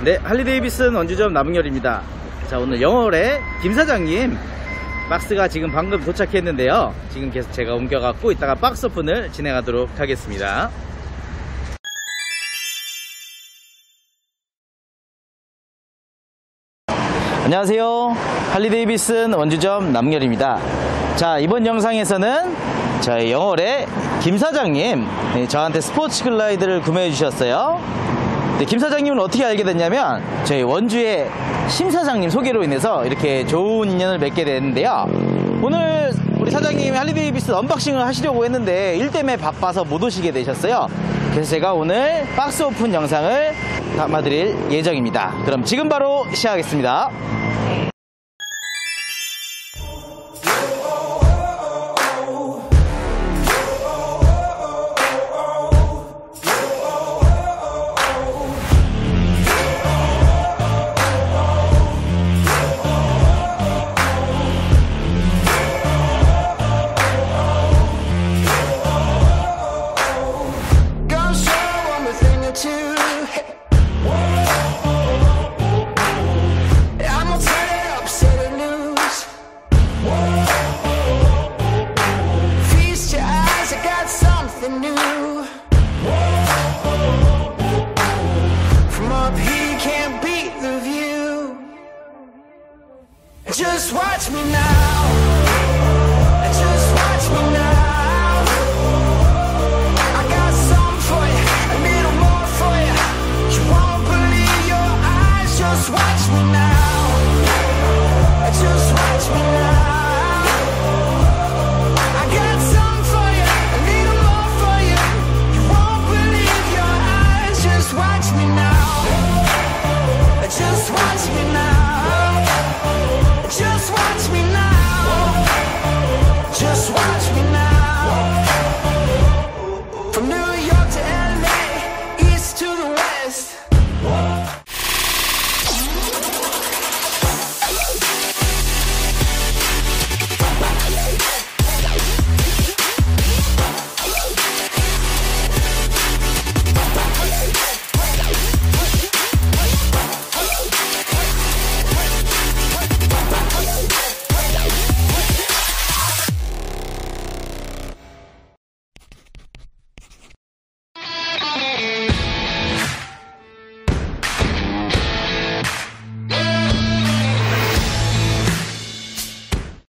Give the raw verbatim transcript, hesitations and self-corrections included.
네, 할리데이비슨 원주점 남은열입니다. 자, 오늘 영월에 김 사장님 박스가 지금 방금 도착했는데요. 지금 계속 제가 옮겨갖고 이따가 박스 오픈을 진행하도록 하겠습니다. 안녕하세요, 할리데이비슨 원주점 남은열입니다. 자, 이번 영상에서는 저희 영월에 김 사장님 저한테 스포츠 글라이드를 구매해 주셨어요. 네, 김 사장님은 어떻게 알게 됐냐면 저희 원주의 심 사장님 소개로 인해서 이렇게 좋은 인연을 맺게 됐는데요. 오늘 우리 사장님이 할리데이비슨 언박싱을 하시려고 했는데 일 때문에 바빠서 못 오시게 되셨어요. 그래서 제가 오늘 박스 오픈 영상을 담아드릴 예정입니다. 그럼 지금 바로 시작하겠습니다. Just watch me now.